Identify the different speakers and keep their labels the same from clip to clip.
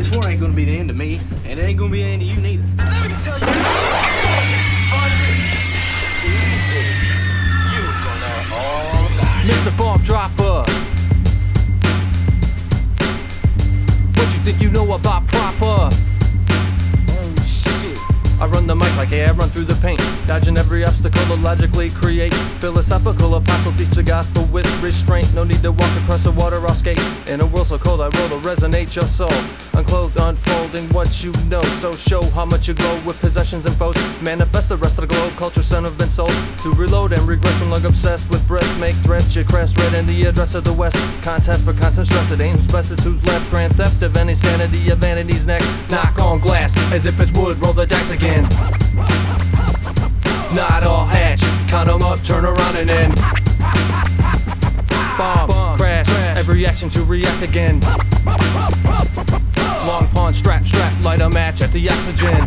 Speaker 1: This war ain't gonna be the end of me, and it ain't gonna be the end of you neither.
Speaker 2: Let me tell you, you're gonna all die.
Speaker 3: Mr. Bomb Dropper, what you think you know about proper? I run the mic like air, I run through the paint, dodging every obstacle to logically create. Philosophical apostle, teach the gospel with restraint. No need to walk across the water or skate. In a world so cold, I roll to resonate your soul. Unclothed, unfolding what you know. So show how much you glow with possessions and foes. Manifest the rest of the globe, culture son have been sold. To reload and regress when long obsessed with breath. Make threats, your crest red in the address of the West. Contest for constant stress, it aims best, it's who's left. Grand theft of any sanity, of vanity's neck. Knock on glass, as if it's wood, roll the dice again. Not all hatch, count 'em up, turn around and end. Bomb, crash, every action to react again. Long pawn, strap, light a match at the oxygen.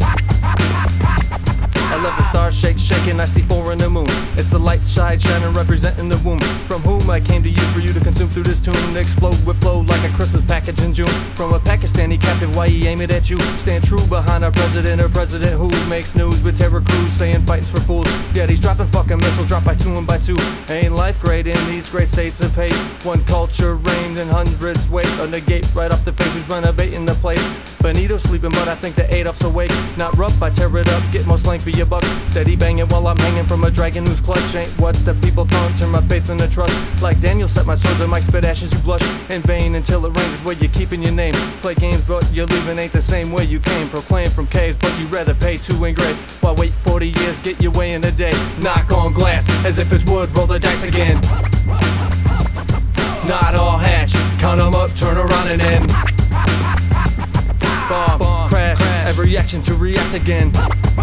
Speaker 3: 11 stars shake, shaking, I see 4 in the moon. It's the light side shining, representing the womb. From whom I came to you, for you to consume through this tune. Explode with flow like a Christmas package in June. From a Pakistani captive, why he aim it at you? Stand true behind our president, or president who makes news with terror crews, saying fighting's for fools. Yet he's dropping fucking missiles, drop by 2 and by 2. Ain't life great in these great states of hate? One culture reigned and hundreds wait. A negate right off the face who's renovating the place. Benito's sleeping, but I think the Adolf's awake. Not rough, I tear it up, get more slang for your buck. Steady banging while I'm hanging from a dragon whose clutch ain't what the people thought. Turn my faith into trust. Like Daniel set my swords and Mike spit ashes, you blush in vain until it rains is where you're keeping your name. Play games, but you're leaving ain't the same way you came. Proclaim from caves, but you rather pay to engrave. While wait 40 years, get your way in a day. Knock on glass, as if it's wood, roll the dice again. Not all hatch, count 'em up, turn around and end. Bomb, crash, every action to react again.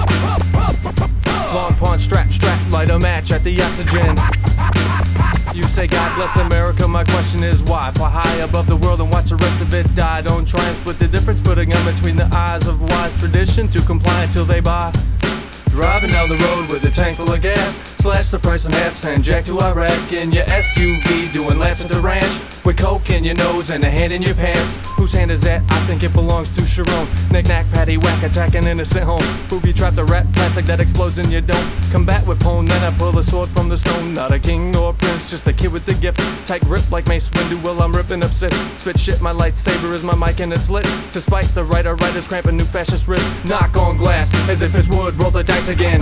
Speaker 3: Long pawn, strap, light a match at the oxygen. You say God bless America, my question is why? Fly high above the world and watch the rest of it die. Don't try and split the difference, putting them between the eyes of wise tradition to comply until they buy. Driving down the road with a tank full of gas. Slash the price in half, send Jack to Iraq in your SUV, doing laps at the ranch. With coke in your nose and a hand in your pants. Whose hand is that? I think it belongs to Sharon. Knick-knack, patty whack, attacking innocent home. Booby trap the rat, plastic that explodes in your dome. Combat with pone, then I pull a sword from the stone. Not a king or a prince, just a kid with a gift. Tight grip like Mace Windu while I'm ripping up Sith. Spit shit, my lightsaber is my mic and it's lit. To spite the writers cramping new fascist wrist. Knock on glass, as if it's wood, roll the dice again.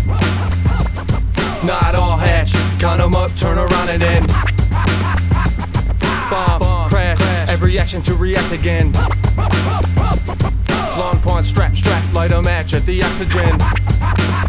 Speaker 3: Not all hatch, count 'em up, turn around and end. Bomb, crash, every action to react again. Long pawn, strap, light a match at the oxygen.